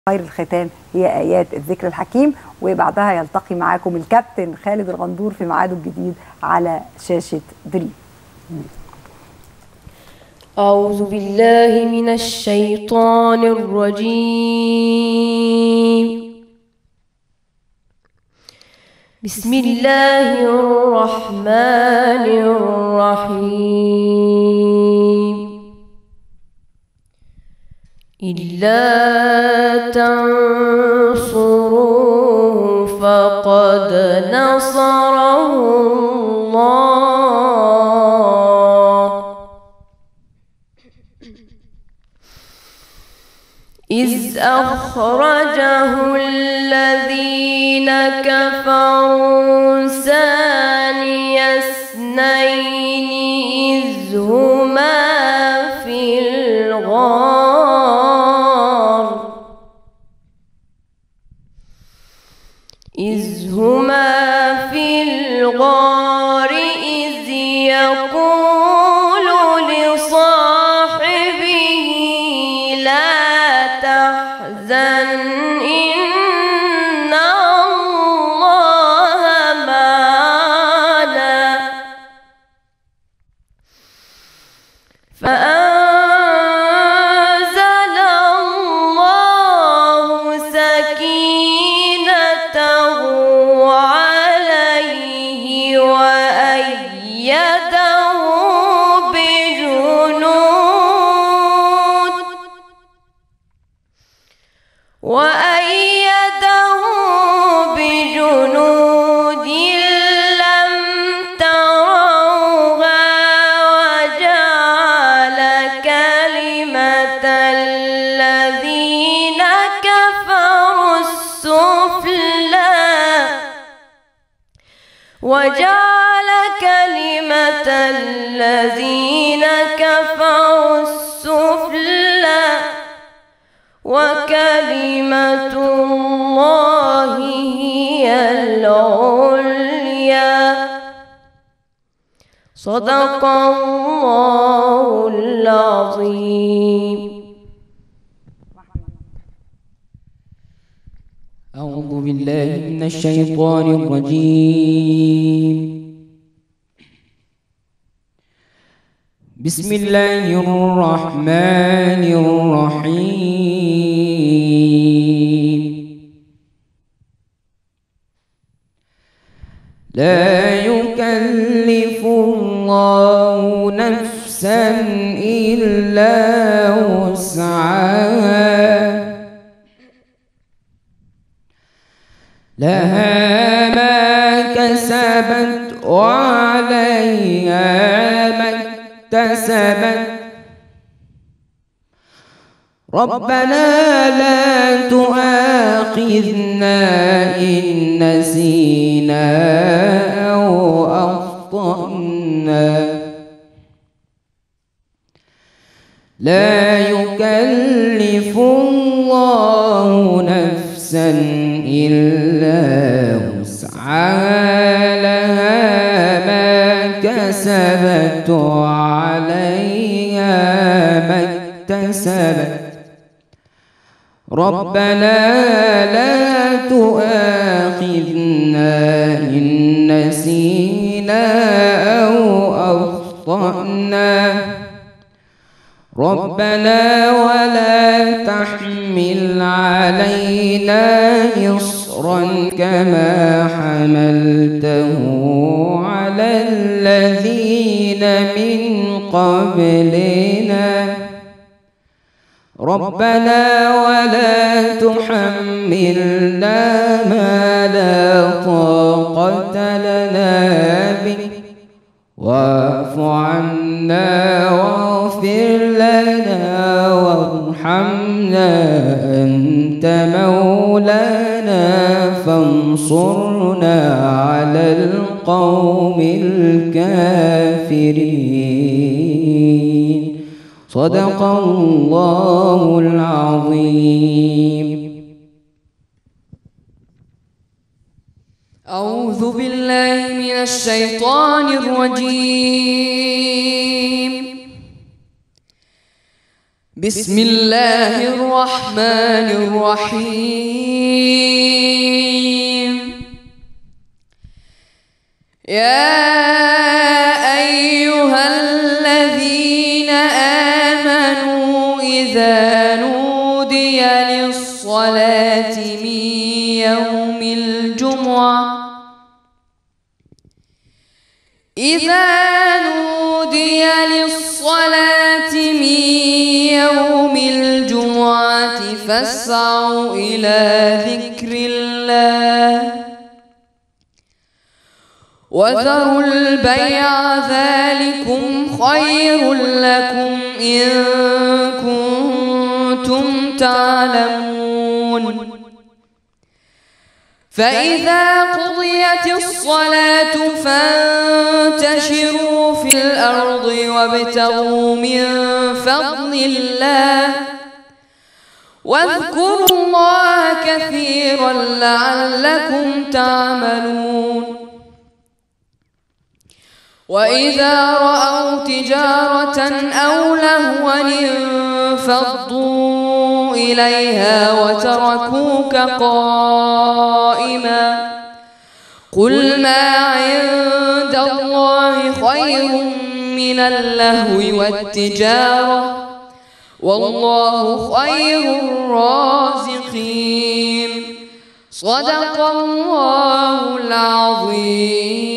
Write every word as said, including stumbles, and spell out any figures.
خير الختام هي آيات الذكر الحكيم، وبعدها يلتقي معاكم الكابتن خالد الغندور في ميعاده الجديد على شاشة دريم. أعوذ بالله من الشيطان الرجيم. بسم الله الرحمن الرحيم. إلا تنصروه فقد نصره الله إذ أخرجه الذين كفروا ثاني اثنين إذ هما في الغار إذ هما في الغار إذ يقول لصاحبه لا تحزن إن الله معنا فأنزل الله سكينته عليه وأيده بجنود وأيده بجنود لم تروها وجعل كلمة الذين كفروا السفلى وجعل كلمة الذين كفروا السفلى وكلمة الله هي العليا. صدق الله العظيم. أعوذ بالله من الشيطان الرجيم. بسم الله الرحمن الرحيم. لا يكلف الله نفسا إلا وسعها لها ما كسبت وعليها ما اكتسبت. ربنا لا تؤاخذنا إن نسينا أو أخطأنا. لا يكلف الله نفسا إلا وسعها لها ما كسبت وعليها ما اكتسبت. ربنا لا تؤاخذنا إن نسينا أو أخطأنا. ربنا ولا تحمل علينا إصرا كما حملته على الذين من قبلنا. ربنا ولا تحملنا ما لا طاقة لنا به واعف عنا واغفر لنا وارحمنا أنت مولانا فانصرنا على القوم الكافرين. صدق الله العظيم. أعوذ بالله من الشيطان الرجيم. بسم الله الرحمن الرحيم. يا أيها الذين آمنوا إذا نودي للصلاة من يوم الجمعة إذا نودي للصلاة من يوم الجمعة فاسعوا إلى ذكر الله وذروا البيع ذلكم خير لكم إن كنتم تعلمون. فإذا قضيت الصلاة فانتشروا في الأرض وابتغوا من فضل الله واذكروا الله كثيرا لعلكم تعملون. وإذا رأوا تجارة أو لهوا انفضوا إليها وتركوك قائما قل ما عند الله خير من اللهو والتجارة والله خير الرازقين. صدق الله العظيم.